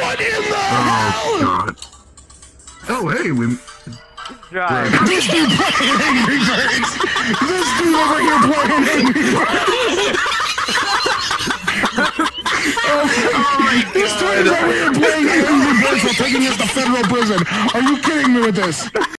What in the Oh, hell? God. Oh, hey, we... Drive. This dude playing Angry Birds! This dude over here playing Angry Birds! This dude is over here playing Angry Birds while taking us to federal prison. Are you kidding me with this?